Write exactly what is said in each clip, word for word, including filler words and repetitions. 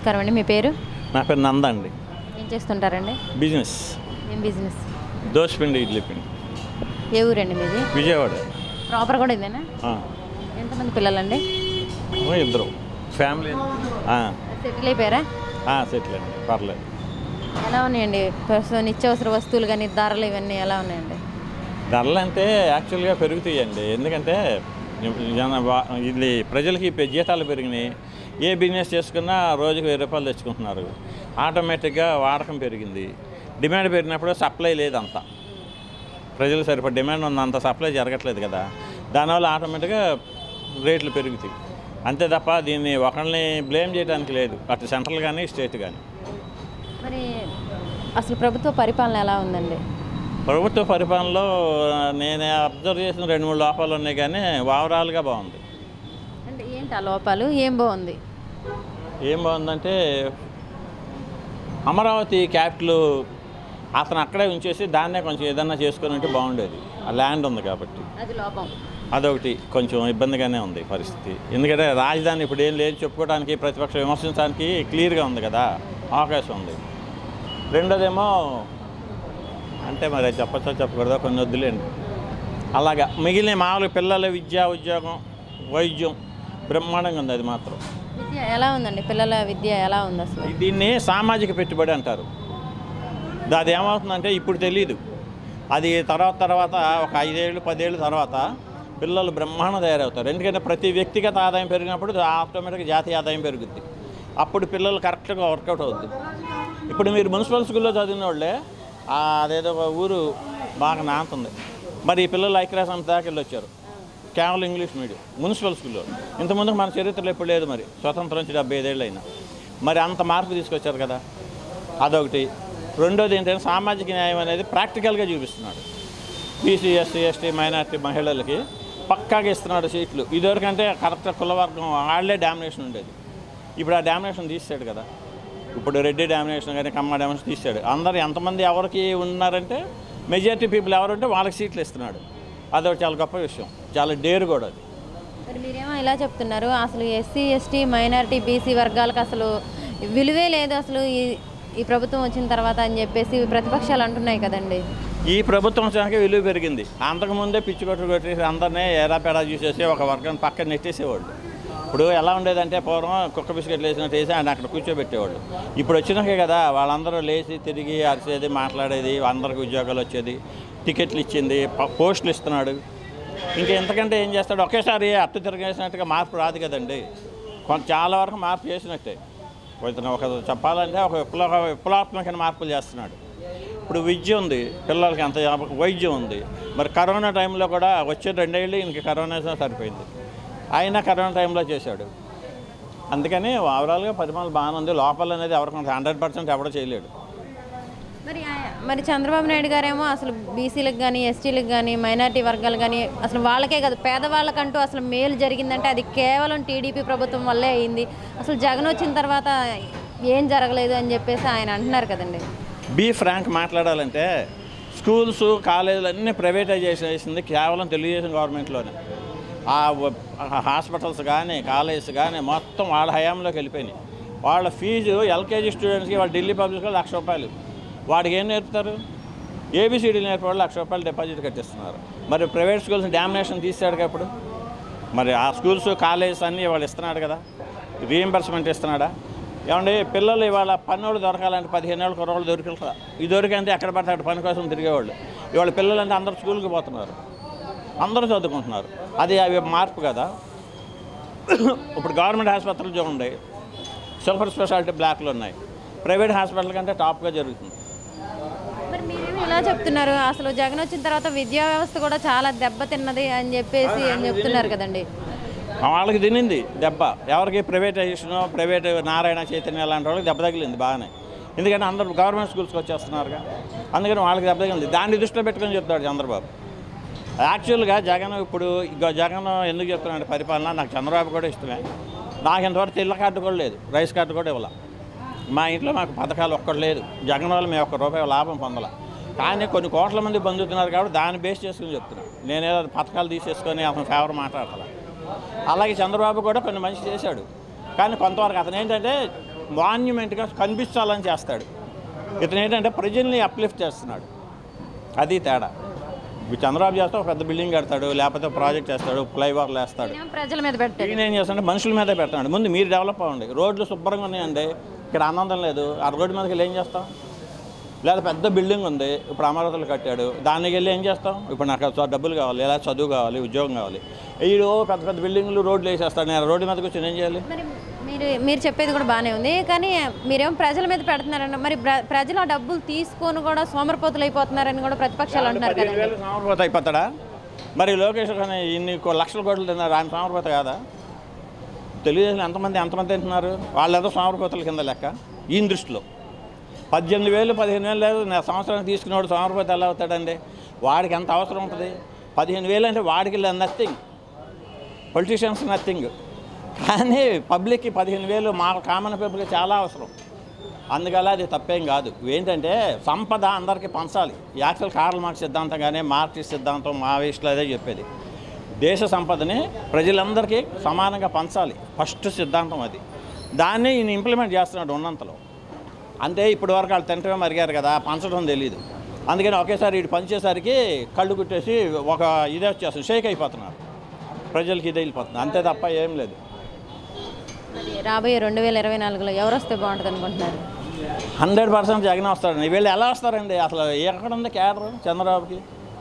నమస్కారం అండి. మీ పేరు? నా పేరు నంద అండి. ఏం చేస్తుంటారండి? బిజినెస్. ఏం బిజినెస్? దోశపిండి, ఇడ్లీ పిండి. ఏ ఊరండి మీది? విజయవాడ. ప్రాపర్ కూడా ఇదేనా? ఎంతమంది పిల్లలండి? ఇద్దరు ఫ్యామిలీ. సెటిల్ అయిపోయారా? సెటిల్ అండి, పర్లేదు. ఎలా ఉన్నాయండి ప్రస్తుతం నిత్యావసర వస్తువులు కానీ ధరలు ఇవన్నీ ఎలా ఉన్నాయండి? ధరలు అంటే యాక్చువల్గా పెరుగుతాయండి. ఎందుకంటే జన ఇది ప్రజలకి జీతాలు పెరిగినాయి. ఏ బిజినెస్ చేసుకున్నా రోజుకి వెయ్యి రూపాయలు తెచ్చుకుంటున్నారు. ఆటోమేటిక్గా వాడకం పెరిగింది. డిమాండ్ పెరిగినప్పుడు సప్లై లేదు, అంత ప్రజలు సరిపడ డిమాండ్ ఉంది, అంత సప్లై జరగట్లేదు కదా. దానివల్ల ఆటోమేటిక్గా రేట్లు పెరుగుతాయి. అంతే తప్ప దీన్ని ఒకరిని బ్లేమ్ చేయడానికి లేదు, అటు సెంట్రల్ కానీ స్టేట్ కానీ. మరి అసలు ప్రభుత్వ పరిపాలన ఎలా ఉందండి? ప్రభుత్వ పరిపాలనలో నేను అబ్జర్వ్ చేసిన రెండు మూడు లోపాలు ఉన్నాయి, కానీ ఓవరాల్గా బాగుంది. అంటే ఏంటి ఆ లోపాలు? ఏం బాగుంది? ఏం బాగుందంటే అమరావతి క్యాపిటల్ అతను అక్కడే ఉంచేసి దాన్నే కొంచెం ఏదన్నా చేసుకొని ఉంటే బాగుండేది. ఆ ల్యాండ్ ఉంది కాబట్టి అది లోపం. అదొకటి కొంచెం ఇబ్బందిగానే ఉంది పరిస్థితి. ఎందుకంటే రాజధాని ఇప్పుడు ఏం లేదు చెప్పుకోవడానికి, ప్రతిపక్షం విమర్శించడానికి క్లియర్గా ఉంది కదా, అవకాశం ఉంది. రెండోదేమో అంటే మరి చెప్పచ్చో చెప్పకూడదో కొన్ని వద్దులేండి. అలాగా మిగిలిన మామూలు పిల్లల విద్య, ఉద్యోగం, వైద్యం బ్రహ్మాండంగా ఉంది. అది మాత్రం విద్య ఎలా ఉందండి? పిల్లల విద్య ఎలా ఉంది అసలు? దీన్ని సామాజిక పెట్టుబడి అంటారు. అది ఏమవుతుందంటే ఇప్పుడు తెలీదు, అది తర్వాత తర్వాత ఒక ఐదేళ్ళు పదేళ్ళు తర్వాత పిల్లలు బ్రహ్మాండం తయారవుతారు. ఎందుకంటే ప్రతి వ్యక్తిగత ఆదాయం పెరిగినప్పుడు ఆటోమేటిక్గా జాతీయ ఆదాయం పెరుగుద్ది. అప్పుడు పిల్లలు కరెక్ట్గా వర్కౌట్ అవుద్ది. ఇప్పుడు మీరు మున్సిపల్ స్కూల్లో చదివిన వాళ్ళే అదేదో ఒక ఊరు బాగా నాంతుంది. మరి ఈ పిల్లలు ఐక్యరాజ్యం దాకా వెళ్ళి వచ్చారు, కేవలం ఇంగ్లీష్ మీడియం మున్సిపల్ స్కూల్లో. ఇంతకుముందు మన చరిత్రలో ఎప్పుడు లేదు, మరి స్వతంత్రం నుంచి డెబ్బై ఐదేళ్ళు అయినా మరి అంత మార్పు తీసుకొచ్చారు కదా, అదొకటి. రెండోది ఏంటంటే సామాజిక న్యాయం అనేది ప్రాక్టికల్గా చూపిస్తున్నాడు. బీసీ, ఎస్సీ, ఎస్టీ, మైనార్టీ మహిళలకి పక్కాగా ఇస్తున్నాడు సీట్లు. ఇదివరకంటే కరెక్ట్ కులవర్గం వాళ్ళే డామినేషన్ ఉండేది. ఇప్పుడు ఆ డామినేషన్ తీసాడు కదా. ఇప్పుడు రెడ్డి డామినేషన్ కానీ కమ్మ డామినేషన్ తీసాడు. అందరు ఎంతమంది ఎవరికి ఉన్నారంటే మెజారిటీ పీపుల్ ఎవరంటే వాళ్ళకి సీట్లు ఇస్తున్నాడు. అదొక చాలా గొప్ప విషయం, చాలా డేర్ కూడా అది. మరి మీరేమో ఇలా చెప్తున్నారు, అసలు ఎస్సీ, ఎస్టీ, మైనారిటీ, బీసీ వర్గాలకు అసలు విలువే లేదు అసలు ఈ ఈ ప్రభుత్వం వచ్చిన తర్వాత అని చెప్పేసి ప్రతిపక్షాలు అంటున్నాయి కదండి. ఈ ప్రభుత్వం వచ్చాక విలువ పెరిగింది. అంతకుముందే పిచ్చి కొట్టు కొట్టేసి అందరినీ ఏరాపేడా చూసేసి ఒక వర్గాన్ని పక్కన నెట్టేసేవాళ్ళు. ఇప్పుడు ఎలా ఉండేదంటే పూర్వం కుక్క బిస్కెట్లు వేసినట్టు వేసి ఆయన అక్కడ కూర్చోబెట్టేవాళ్ళు. ఇప్పుడు వచ్చినాకే కదా వాళ్ళందరూ లేచి తిరిగి అరిసేది, మాట్లాడేది, అందరికి ఉద్యోగాలు వచ్చేది, టికెట్లు ఇచ్చింది, పోస్టులు ఇస్తున్నాడు. ఇంకా ఎంతకంటే ఏం చేస్తాడు? ఒకేసారి అట్టు తిరగేసినట్టుగా మార్పు రాదు కదండి. కొంత చాలా వరకు మార్పు చేసినట్టే. ఇతను ఒక చెప్పాలంటే ఒక విప్లవ విప్లవాత్మకమైన మార్పులు చేస్తున్నాడు. ఇప్పుడు విద్య ఉంది, పిల్లలకి అంత వైద్యం ఉంది. మరి కరోనా టైంలో కూడా వచ్చే రెండేళ్ళు ఇంక కరోనా సరిపోయింది, అయినా కరోనా టైంలో చేశాడు. అందుకని ఓవరాల్గా పరిమాణాలు బాగానే ఉంది. లోపల అనేది ఎవరికి హండ్రెడ్ పర్సెంట్ ఎవడో చేయలేడు. మరి మరి చంద్రబాబు నాయుడు గారేమో అసలు బీసీలకు కానీ, ఎస్టీలకు కానీ, మైనారిటీ వర్గాలు కానీ అసలు వాళ్ళకే కాదు పేదవాళ్ళకంటూ అసలు మేలు జరిగిందంటే అది కేవలం టీడీపీ ప్రభుత్వం వల్లే అయింది, అసలు జగన్ వచ్చిన తర్వాత ఏం జరగలేదు అని చెప్పేసి ఆయన అంటున్నారు కదండి. బీ ఫ్రాంక్ మాట్లాడాలంటే స్కూల్స్, కాలేజీలు అన్నీ ప్రైవేటైజేషన్ చేసింది కేవలం తెలుగుదేశం గవర్నమెంట్లోనే. ఆ హాస్పిటల్స్ కానీ కాలేజెస్ కానీ మొత్తం వాళ్ళ హయాంలోకి వెళ్ళిపోయినాయి. వాళ్ళ ఫీజు ఎల్కేజీ స్టూడెంట్స్కి వాళ్ళు ఢిల్లీ పబ్లిక్లో లక్ష రూపాయలు, వాడికి ఏం నేర్పుతారు? ఏబిసిడీలు నేర్పే లక్ష రూపాయలు డిపాజిట్ కట్టిస్తున్నారు. మరి ప్రైవేట్ స్కూల్స్ డామినేషన్ తీసాడు ఇప్పుడు. మరి ఆ స్కూల్స్, కాలేజెస్ అన్నీ వాళ్ళు ఇస్తున్నాడు కదా, రీఎంబర్స్మెంట్ ఇస్తున్నాడా? ఏమండి పిల్లలు ఇవాళ పన్నోళ్ళు దొరకాలంటే పదిహేను ఏళ్ళు కుర్రోళ్ళు దొరికిరా. ఈ దొరికంటే ఎక్కడ పడితే అక్కడ పని కోసం తిరిగేవాళ్ళు. ఇవాళ పిల్లలు అంటే అందరూ స్కూల్కి పోతున్నారు, అందరూ చదువుకుంటున్నారు. అది అవి మార్పు కదా. ఇప్పుడు గవర్నమెంట్ హాస్పిటల్ చూడండి, సూపర్ స్పెషాలిటీ బ్లాక్లు ఉన్నాయి. ప్రైవేట్ హాస్పిటల్ కంటే టాప్గా జరుగుతుంది. మరి మీరేమో ఇలా చెప్తున్నారు, అసలు జగన్ వచ్చిన తర్వాత విద్యా వ్యవస్థ కూడా చాలా దెబ్బతిన్నది అని చెప్పేసి అని చెప్తున్నారు కదండి. వాళ్ళకి తినింది దెబ్బ. ఎవరికి ప్రైవేటైజేషన్, ప్రైవేట్ నారాయణ చైతన్య లాంటి వాళ్ళకి దెబ్బ తగిలింది బాగానే. ఎందుకంటే అందరూ గవర్నమెంట్ స్కూల్స్కి వచ్చేస్తున్నారుగా, అందుకని వాళ్ళకి దెబ్బ తగిలింది. దాన్ని దృష్టిలో పెట్టుకొని చెప్తాడు చంద్రబాబు. యాక్చువల్గా జగన్ ఇప్పుడు జగన్ ఎందుకు చెప్తున్నాడు పరిపాలన, నాకు చంద్రబాబు కూడా ఇష్టమే. నాకు ఇంతవరకు తెల్ల కార్డు కూడా లేదు, రైస్ కార్డు కూడా ఇవ్వాల. మా ఇంట్లో మాకు పథకాలు ఒక్కటి లేదు. జగన్ వల్ల మేము ఒక్క రూపాయి లాభం పొందాల. కానీ కొన్ని కోట్ల మంది పొందుతున్నారు కాబట్టి దాన్ని బేస్ చేసుకుని చెప్తున్నాను. నేనేదో పథకాలు తీసేసుకొని అతను ఫేవర్ మాట్లాడాలి. అలాగే చంద్రబాబు కూడా కొన్ని మంచి చేశాడు, కానీ కొంతవరకు అతను ఏంటంటే మాన్యుమెంట్గా కనిపించాలని చేస్తాడు. ఇతను ఏంటంటే ప్రజల్ని అప్లిఫ్ట్ చేస్తున్నాడు. అది తేడా. ఇప్పుడు చంద్రబాబు చేస్తే ఒక పెద్ద బిల్డింగ్ కడతాడు, లేకపోతే ప్రాజెక్ట్ చేస్తాడు, ఫ్లైఓవర్లు వేస్తాడు. ప్రజల మీద పెట్టాడు. ఈయన ఏం చేస్తాడంటే మనుషుల మీదే పెడతాడు. ముందు మీరు డెవలప్ అవ్వండి. రోడ్లు శుభ్రంగా ఉన్నాయండి, ఇక్కడ ఆనందం లేదు, ఆ రోడ్డు మీదకి వెళ్ళి ఏం చేస్తాం? లేదా పెద్ద బిల్డింగ్ ఉంది, ఇప్పుడు అమరావతిలో కట్టాడు, దానికి వెళ్ళి ఏం చేస్తాం? ఇప్పుడు నాకు డబ్బులు కావాలి, లేదా చదువు కావాలి, ఉద్యోగం కావాలి. వీడు పెద్ద పెద్ద బిల్డింగ్లు రోడ్లు వేసేస్తాడు. నేను రోడ్డు మీదకి వచ్చి ఏం చేయాలి? మీరు మీరు చెప్పేది కూడా బాగానే ఉంది, కానీ మీరేమో ప్రజల మీద పెడుతున్నారన్న. మరి ప్రజలు ఆ డబ్బులు తీసుకొని కూడా సోమరపోతులు అయిపోతున్నారని కూడా ప్రతిపక్షాలు అంటున్నారు కదా. సోమరపోత అయిపోతాడా? మరి లోకేష్ కానీ ఇన్ని లక్షల కోట్లు తిన్నారు, ఆయన సోమరపోత కాదా? తెలుగుదేశం ఎంతమంది ఎంతమంది తింటున్నారు? వాళ్ళేదో సోమరపోతల కింద లెక్క ఈయన దృష్టిలో. పద్దెనిమిది వేలు పదిహేను వేలు లేదు నా సంవత్సరానికి తీసుకునేవాడు సోమరపోత ఎలా అవుతాడండి? వాడికి ఎంత అవసరం ఉంటుంది? పదిహేను వేలు అంటే వాడికి నథింగ్, పొలిటీషియన్స్ నథింగ్. కానీ పబ్లిక్కి పదిహేను వేలు మా కామన్ పీపుల్కి చాలా అవసరం. అందువల్ల అది తప్పేం కాదు. ఏంటంటే సంపద అందరికీ పంచాలి. యాక్చువల్ కార్ల్ మార్క్స్ సిద్ధాంతం కానీ మార్క్సిస్ట్ సిద్ధాంతం మావోయిస్టులు అదే చెప్పేది. దేశ సంపదని ప్రజలందరికీ సమానంగా పంచాలి, ఫస్ట్ సిద్ధాంతం అది. దాన్ని ఈయన ఇంప్లిమెంట్ చేస్తున్నాడు ఉన్నంతలో. అంటే ఇప్పటి వరకు వాళ్ళు తింటమే మరిగారు కదా, పంచడం తెలియదు. అందుకని ఒకేసారి ఇటు పంచేసరికి కళ్ళు కుట్టేసి ఒక ఇదే వచ్చేస్తుంది, షేక్ అయిపోతున్నారు, ప్రజలకి ఇదే వెళ్ళిపోతుంది, అంతే తప్ప ఏం లేదు. రాబోయే రెండు వేల ఇరవై నాలుగులో ఎవరు వస్తే బాగుంటుంది అనుకుంటున్నారు? హండ్రెడ్ పర్సెంట్ జగన్ వస్తాడండి. వీళ్ళు ఎలా వస్తారండి? అసలు ఎక్కడ ఉంది క్యాడర్ చంద్రబాబుకి?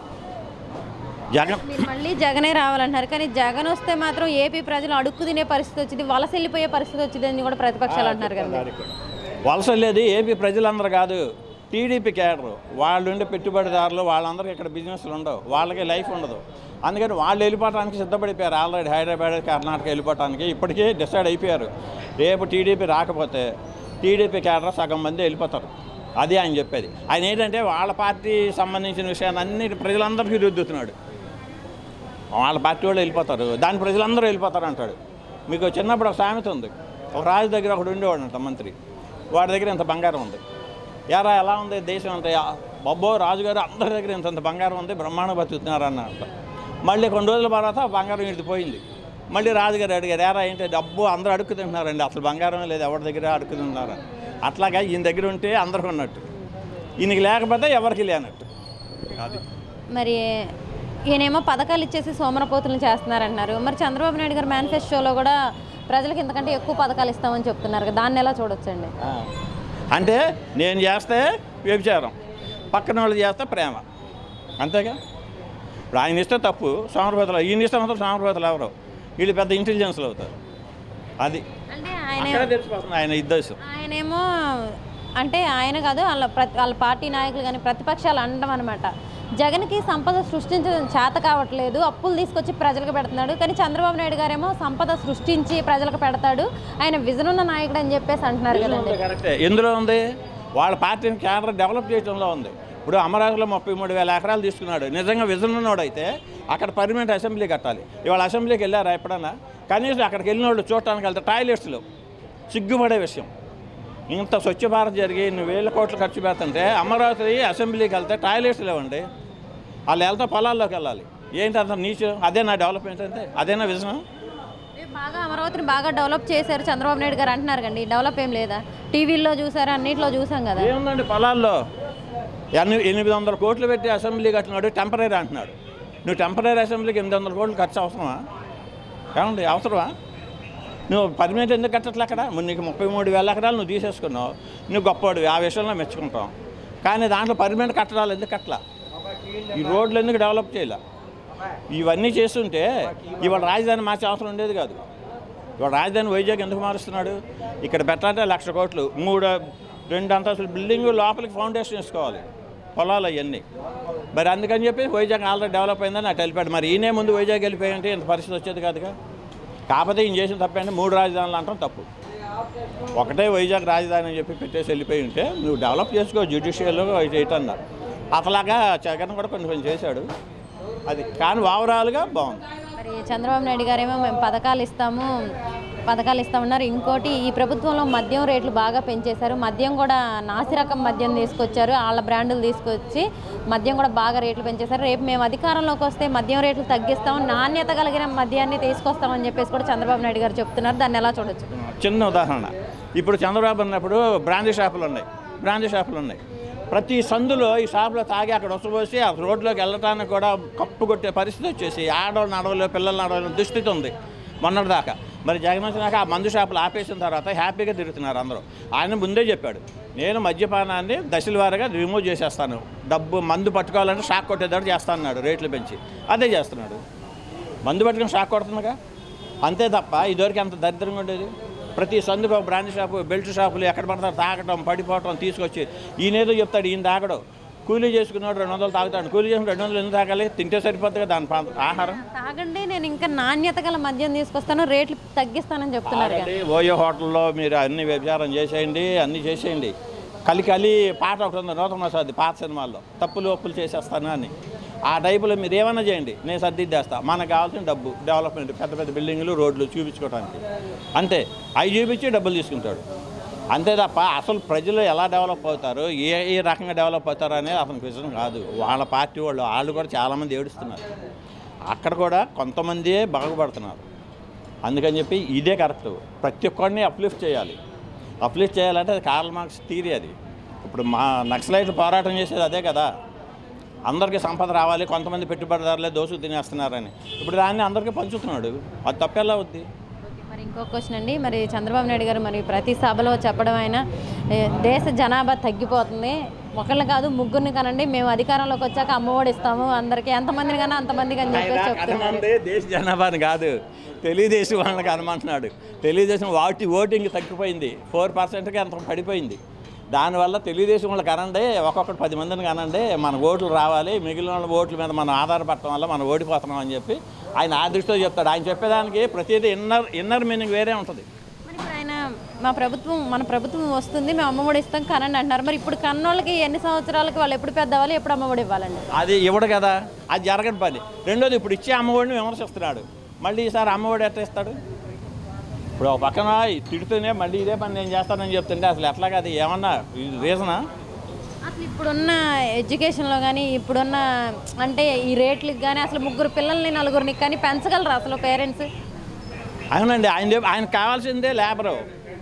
జగన్ మళ్ళీ జగనే రావాలంటున్నారు, కానీ జగన్ వస్తే మాత్రం ఏపీ ప్రజలు అడుక్కు తినే పరిస్థితి వచ్చింది, వలస వెళ్ళిపోయే పరిస్థితి వచ్చింది అని కూడా ప్రతిపక్షాలు అంటున్నారు కదా. వలస వెళ్ళేది ఏపీ ప్రజలందరూ కాదు, టీడీపీ క్యాడరు. వాళ్ళు ఉండే పెట్టుబడిదారులు వాళ్ళందరికీ ఇక్కడ బిజినెస్లు ఉండవు, వాళ్ళకి లైఫ్ ఉండదు. అందుకని వాళ్ళు వెళ్ళిపోవడానికి సిద్ధపడిపోయారు ఆల్రెడీ. హైదరాబాద్ కర్ణాటక వెళ్ళిపోవడానికి ఇప్పటికీ డిసైడ్ అయిపోయారు. రేపు టీడీపీ రాకపోతే టీడీపీ క్యాడర్ సగం మంది వెళ్ళిపోతారు. అది ఆయన చెప్పేది. ఆయన ఏంటంటే వాళ్ళ పార్టీ సంబంధించిన విషయాన్ని అన్ని ప్రజలందరికీ రుద్దుతున్నాడు. వాళ్ళ పార్టీ వాళ్ళు వెళ్ళిపోతారు, దాని ప్రజలందరూ వెళ్ళిపోతారు అంటాడు. మీకు చిన్నప్పుడు ఒక సామెత ఉంది, ఒక రాజు దగ్గర ఒకడు ఉండేవాడు అంట మంత్రి. వాడి దగ్గర ఇంత బంగారం ఉంది. ఎరా ఎలా ఉంది దేశం అంతా? బొబ్బో రాజుగారు అందరి దగ్గర ఇంత బంగారం ఉంది, బ్రహ్మాండ బతుకుతున్నారు అన్నట్ట. మళ్ళీ కొన్ని రోజుల తర్వాత బంగారం ఇడిపోయింది. మళ్ళీ రాజుగారు అడిగారు, ఎరా ఏంటి డబ్బు అందరూ అడుక్కు తింటున్నారండి, అసలు బంగారం లేదు, ఎవరి దగ్గర అడుక్కు తింటున్నారని. అట్లాగా ఈయన దగ్గర ఉంటే అందరికీ ఉన్నట్టు, ఈయనకి లేకపోతే ఎవరికి లేనట్టు. అది మరి ఈయనేమో పథకాలు ఇచ్చేసి సోమరపోతులను చేస్తున్నారంటున్నారు. మరి చంద్రబాబు నాయుడు గారు మేనిఫెస్టోలో కూడా ప్రజలకు ఇంతకంటే ఎక్కువ పథకాలు ఇస్తామని చెప్తున్నారు కదా, దాన్ని ఎలా చూడొచ్చండి? అంటే నేను చేస్తే వ్యభిచారం, పక్కన వాళ్ళు చేస్తే ప్రేమ, అంతేగా. ఇప్పుడు ఆయన ఇస్తే తప్పు సోమరపోతలు, ఈయన ఇస్తే మాత్రం సోమరపోతలు ఎవరు? వీళ్ళు పెద్ద ఇంటెలిజెన్స్లు అవుతారు. అది అంటే ఆయన తెలిసిపోతుంది ఆయన ఉద్దేశం. ఆయనేమో అంటే ఆయన కాదు వాళ్ళ ప్రతి వాళ్ళ పార్టీ నాయకులు కానీ ప్రతిపక్షాలు అనడం అనమాట, జగన్కి సంపద సృష్టించడం చేత కావట్లేదు, అప్పులు తీసుకొచ్చి ప్రజలకు పెడుతున్నాడు. కానీ చంద్రబాబు నాయుడు గారేమో సంపద సృష్టించి ప్రజలకు పెడతాడు, ఆయన విజన్ ఉన్న నాయకుడు అని చెప్పేసి అంటున్నారు కదండి. కరెక్టే. ఎందులో ఉంది? వాళ్ళ పార్టీని క్యాడర్ డెవలప్ చేయడంలో ఉంది. ఇప్పుడు అమరావతిలో ముప్పై మూడు వేల ఎకరాలు తీసుకున్నాడు. నిజంగా విజన్ ఉన్నోడు అయితే అక్కడ పర్మనెంట్ అసెంబ్లీ కట్టాలి. ఇవాళ అసెంబ్లీకి వెళ్ళారా ఎప్పుడన్నా? కనీసం అక్కడికి వెళ్ళిన వాళ్ళు చూడటానికి వెళ్తే టాయిలెట్స్లో సిగ్గుపడే విషయం. ఇంత స్వచ్ఛ భారత్ జరిగి నువ్వు వేల కోట్లు ఖర్చు పెడుతుంటే అమరావతి అసెంబ్లీకి వెళ్తే టాయిలెట్స్ లేవండి. వాళ్ళు వెళ్తే పొలాల్లోకి వెళ్ళాలి. ఏంటి అంత నీచు? అదే నా డెవలప్మెంట్ అంటే, అదేనా విజన్? బాగా అమరావతిని బాగా డెవలప్ చేశారు చంద్రబాబు నాయుడు గారు అంటున్నారు కండి, డెవలప్ ఏం లేదా? టీవీల్లో చూసారు, అన్నింటిలో చూసాం కదా. ఏముందండి పొలాల్లో ఎన్ని ఎనిమిది వందల కోట్లు పెట్టి అసెంబ్లీ కట్టినాడు, టెంపరీ అంటున్నాడు. నువ్వు టెంపరీ అసెంబ్లీకి ఎనిమిది వందల కోట్లు ఖర్చు అవసరమా? ఏమండి అవసరమా? నువ్వు పర్మనెంట్ ఎందుకు కట్టట్లే అక్కడ? నీకు ముప్పై మూడు వేల ఎకరాలు నువ్వు తీసేసుకున్నావు, నువ్వు గొప్పవాడు, ఆ విషయంలో మెచ్చుకుంటాం. కానీ దాంట్లో పర్మనెంట్ కట్టడాలు ఎందుకు కట్టలా? ఈ రోడ్లు ఎందుకు డెవలప్ చేయాల? ఇవన్నీ చేస్తుంటే ఇవాళ రాజధాని మార్చే అవసరం ఉండేది కాదు. ఇవాళ రాజధాని వైజాగ్ ఎందుకు మారుస్తున్నాడు? ఇక్కడ పెట్టాలంటే లక్ష కోట్లు, మూడు రెండు అంతస్తుల బిల్డింగ్ లోపలికి ఫౌండేషన్ వేసుకోవాలి, పొలాలు అవన్నీ. మరి అందుకని చెప్పి వైజాగ్ ఆల్రెడీ డెవలప్ అయిందని అటు వెళ్ళిపోయాడు. మరి ఈయనే ముందు వైజాగ్ వెళ్ళిపోయింటే ఇంత పరిస్థితి వచ్చేది కాదుగా. కాకపోతే ఈయన చేసిన తప్పంటే మూడు రాజధానులు అంటాం తప్పు. ఒకటే వైజాగ్ రాజధాని అని చెప్పి పెట్టేసి వెళ్ళిపోయి ఉంటే నువ్వు డెవలప్ చేసుకో, జ్యుడిషియల్ చేయటన్నా. అట్లాగా జగన్ కూడా కొన్ని కొంచెం చేశాడు అది. కానీ ఓవరాల్గా బాగుంది. మరి చంద్రబాబు నాయుడు గారేమో మేము పథకాలు ఇస్తాము పథకాలు ఇస్తామన్నారు. ఇంకోటి ఈ ప్రభుత్వంలో మద్యం రేట్లు బాగా పెంచేశారు. మద్యం కూడా నాసి రకం మద్యం తీసుకొచ్చారు, వాళ్ళ బ్రాండులు తీసుకొచ్చి మద్యం కూడా బాగా రేట్లు పెంచేశారు. రేపు మేము అధికారంలోకి వస్తే మద్యం రేట్లు తగ్గిస్తాము, నాణ్యత కలిగిన మద్యాన్ని తీసుకొస్తామని చెప్పేసి కూడా చంద్రబాబు నాయుడు గారు చెప్తున్నారు. దాన్ని ఎలా చూడొచ్చు? చిన్న ఉదాహరణ, ఇప్పుడు చంద్రబాబు ఉన్నప్పుడు బ్రాందీ షాపులు ఉన్నాయి బ్రాందీ షాపులు ఉన్నాయి ప్రతి సందులో ఈ షాపులో తాగి అక్కడ వసపోసి ఆ రోడ్లోకి వెళ్ళటానికి కూడా కప్పు కొట్టే పరిస్థితి వచ్చేసి ఆడవాళ్ళు నడవలు పిల్లలు నడవలు దుస్థితి ఉంది మొన్నటిదాకా. మరి జగన్ వచ్చినాక ఆ మందు షాపులు ఆపేసిన తర్వాత హ్యాపీగా తిరుగుతున్నారు అందరూ. ఆయన ముందే చెప్పాడు, నేను మద్యపానాన్ని దశల వారీగా రిమూవ్ చేసేస్తాను, డబ్బు మందు పట్టుకోవాలంటే షాక్ కొట్టేదాడు చేస్తానన్నాడు రేట్లు పెంచి. అదే చేస్తున్నాడు, మందు పట్టుకుని షాక్ కొడుతుందిగా, అంతే తప్ప ఇదివరకు అంత దరిద్రంగా ఉండేది. ప్రతి సందుకు ఒక బ్రాండ్ షాపు బెల్ట్ షాపులు ఎక్కడ పడతారు తాగటం పడిపోవటం తీసుకొచ్చి ఈయనేదో చెప్తాడు, ఈయన తాగడం. కూలీ చేసుకున్నాడు రెండు వందలు తాగుతాడు, కూలీ చేసుకుని రెండు వందలు ఎందుకు తాగాలి, తింటే సరిపోతుంది కదా దాని ఆహారం. తాగండి, నేను ఇంకా నాణ్యత గల మద్యం తీసుకొస్తాను, రేట్లు తగ్గిస్తానని చెప్తున్నారు. ఓయో హోటల్లో మీరు అన్ని వ్యభిచారం చేసేయండి, అన్నీ చేసేయండి. కలి కలి పాట ఒకటి ఉంది నూతన సర్ది పాత సినిమాల్లో, తప్పులు ఒప్పులు చేసేస్తాను అని. ఆ టైపులో మీరు ఏమన్నా చేయండి, నేను సర్దిద్దేస్తాను. మనకు కావాల్సిన డబ్బు డెవలప్మెంట్, పెద్ద పెద్ద బిల్డింగ్లు రోడ్లు చూపించుకోవడానికి అంతే. అవి చూపించి డబ్బులు తీసుకుంటాడు అంతే తప్ప అసలు ప్రజలు ఎలా డెవలప్ అవుతారు, ఏ ఏ రకంగా డెవలప్ అవుతారు అనేది అతనికి విషయం కాదు. వాళ్ళ పార్టీ వాళ్ళు వాళ్ళు కూడా చాలామంది ఏడుస్తున్నారు, అక్కడ కూడా కొంతమందే బాగుపడుతున్నారు. అందుకని చెప్పి ఇదే కరెక్ట్, ప్రతి ఒక్కరిని అప్లిఫ్ట్ చేయాలి. అప్లిఫ్ట్ చేయాలంటే అది కార్ల్ మార్క్స్ థియరీ. అది ఇప్పుడు మా నక్సలైట్లు పోరాటం చేసేది అదే కదా, అందరికీ సంపద రావాలి, కొంతమంది పెట్టుబడిదారులే దోసుకు తినేస్తున్నారని. ఇప్పుడు దాన్ని అందరికీ పంచుతున్నాడు, అది తప్పెలా అవుద్ది. మరి ఇంకో క్వశ్చన్ అండి, మరి చంద్రబాబు నాయుడు గారు మరి ప్రతి సభలో చెప్పడం ఆయన దేశ జనాభా తగ్గిపోతుంది, ఒకళ్ళు కాదు ముగ్గురిని కనండి, మేము అధికారంలోకి వచ్చాక అమ్మఒడి ఇస్తాము అందరికీ, ఎంతమందిని కన్నా అంతమందికి అని చెప్పేసి చెప్తున్నారు. దేశ జనాభాని కాదు, తెలుగుదేశం వాళ్ళకి అనమంటున్నాడు. తెలుగుదేశం వాటి ఓటింగ్ తగ్గిపోయింది, ఫోర్ పర్సెంట్కి అంత పడిపోయింది. దానివల్ల తెలుగుదేశం వాళ్ళు కనండి, ఒక్కొక్కటి పది మందిని కనండి, మన ఓట్లు రావాలి, మిగిలిన వాళ్ళ ఓట్ల మీద మనం ఆధారపడటం వల్ల మనం ఓడిపోతున్నాం అని చెప్పి ఆయన ఆ దృష్టితో చెప్తాడు. ఆయన చెప్పేదానికి ప్రతిదీ ఇన్నర్ ఇన్నర్ మీనింగ్ వేరే ఉంటుంది. మరి ఇప్పుడు ఆయన మా ప్రభుత్వం మన ప్రభుత్వం వస్తుంది, మేము అమ్మఒడి ఇస్తాం కనండి అంటున్నారు. మరి ఇప్పుడు కన్నోళ్ళకి ఎన్ని సంవత్సరాలకి వాళ్ళు ఎప్పుడు పెద్దవాళ్ళు ఎప్పుడు అమ్మఒడి ఇవ్వాలండి? అది ఇవ్వడు కదా, అది జరగని పని. రెండోది ఇప్పుడు ఇచ్చే అమ్మఒడిని విమర్శిస్తున్నాడు, మళ్ళీ ఈసారి అమ్మఒడి ఎట్లా ఇస్తాడు? ఇప్పుడు ఒక పక్కన తిడుతూనే మళ్ళీ ఇదే పని నేను చేస్తానని చెప్తుంటే అసలు ఎట్లాగా, అది ఏమన్నా రీజనా? అసలు ఇప్పుడున్న ఎడ్యుకేషన్లో కానీ ఇప్పుడున్న అంటే ఈ రేట్లకు కానీ అసలు ముగ్గురు పిల్లల్ని నలుగురిని కానీ పెంచగలరు అసలు పేరెంట్స్? అవునండి, ఆయన ఆయనకు కావాల్సిందే లేబరు.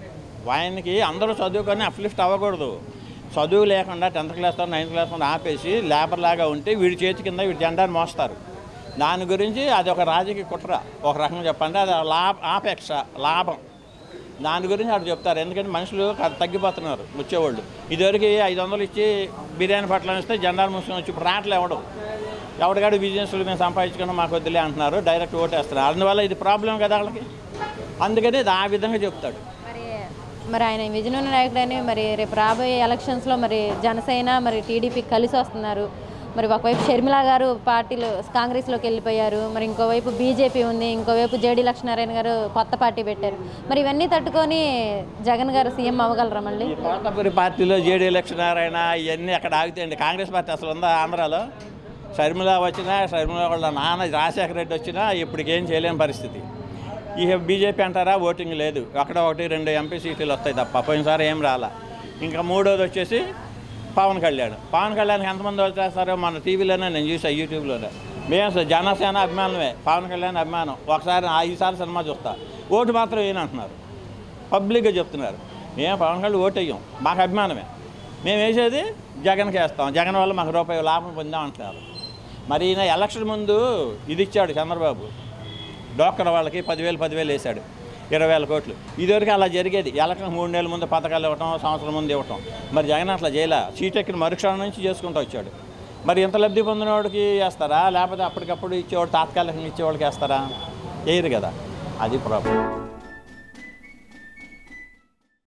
ఆయనకి అందరూ చదువుకొని అప్లిఫ్ట్ అవ్వకూడదు. చదువు లేకుండా టెన్త్ క్లాస్ నైన్త్ క్లాస్ ఆపేసి లేబర్ లాగా ఉంటే వీడి చేతి కింద వీడి జెండాన్ని మోస్తారు. దాని గురించి అది ఒక రాజకీయ కుట్ర, ఒక రకంగా చెప్పండి, అది లాభ ఆపేక్ష లాభం. దాని గురించి అటు చెప్తారు, ఎందుకంటే మనుషులు తగ్గిపోతున్నారు వచ్చేవాళ్ళు. ఇదివరకు ఐదు వందలు ఇచ్చి బిర్యానీ పట్ల ఇస్తే జెండాలు మూసుకొని వచ్చి ఇప్పుడు రావట్లే ఎవడం, ఎవరికాడు బిజినెస్లు మేము సంపాదించుకున్నా మాకు వద్దులే అంటున్నారు, డైరెక్ట్ ఓటేస్తున్నారు. అందువల్ల ఇది ప్రాబ్లం కదా వాళ్ళకి, అందుకని ఇది ఆ విధంగా చెప్తాడు. మరి మరి ఆయన విజయనగరం నాయకుడని మరి రేపు రాబోయే ఎలక్షన్స్లో మరి జనసేన మరి టీడీపీ కలిసి వస్తున్నారు. మరి ఒకవైపు షర్మిల గారు పార్టీలో కాంగ్రెస్లోకి వెళ్ళిపోయారు, మరి ఇంకోవైపు బీజేపీ ఉంది, ఇంకోవైపు జేడీ లక్ష్మీనారాయణ గారు కొత్త పార్టీ పెట్టారు. మరి ఇవన్నీ తట్టుకొని జగన్ గారు సీఎం అవ్వగలరా మళ్ళీ? కోటపురి పార్టీలో జేడీ లక్ష్మీనారాయణ ఇవన్నీ అక్కడ ఆగుతాయండి. కాంగ్రెస్ పార్టీ అసలు ఉందా ఆంధ్రాలో? షర్మిల వచ్చినా, షర్మిల వాళ్ళ నాన్న రాజశేఖర రెడ్డి వచ్చినా ఇప్పటికేం చేయలేని పరిస్థితి. ఈ బీజేపీ అంటారా ఓటింగ్ లేదు, అక్కడ ఒకటి రెండు ఎంపీ సీట్లు వస్తాయి తప్ప పోయినసారి ఏం రాలా. ఇంకా మూడోది వచ్చేసి పవన్ కళ్యాణ్. పవన్ కళ్యాణ్కి ఎంతమంది వచ్చేస్తారో మన టీవీలోనే నేను చూసా, యూట్యూబ్లోనే. మేము జనసేన అభిమానమే, పవన్ కళ్యాణ్ అభిమానం. ఒకసారి ఈసారి సినిమా చూస్తా, ఓటు మాత్రం ఏం అంటున్నారు, పబ్లిక్గా చెప్తున్నారు. మేము పవన్ కళ్యాణ్ ఓటు వేయం, మాకు అభిమానమే, మేము వేసేది జగన్కి వేస్తాం, జగన్ వల్ల మాకు రూపాయి లాభం పొందాం అంటున్నారు. మరి ఈయన ఎలక్షన్ ముందు ఇది ఇచ్చాడు చంద్రబాబు, డోక్రా వాళ్ళకి పదివేలు పదివేలు వేశాడు, ఇరవై వేల కోట్లు. ఇదివరకు అలా జరిగేది, ఎలక్షన్ మూడు నెలల ముందు పథకాలు ఇవ్వటం, సంవత్సరం ముందు ఇవ్వటం. మరి జగన్ అట్లా చేయలే, సీట్ ఎక్కిన మరుక్షణం నుంచి చేసుకుంటూ వచ్చాడు. మరి ఇంత లబ్ధి పొందిన వాడికి వేస్తారా, లేకపోతే అప్పటికప్పుడు ఇచ్చేవాడు తాత్కాలికంగా ఇచ్చేవాడికి వేస్తారా? వేయరు కదా, అది ప్రాబ్లం.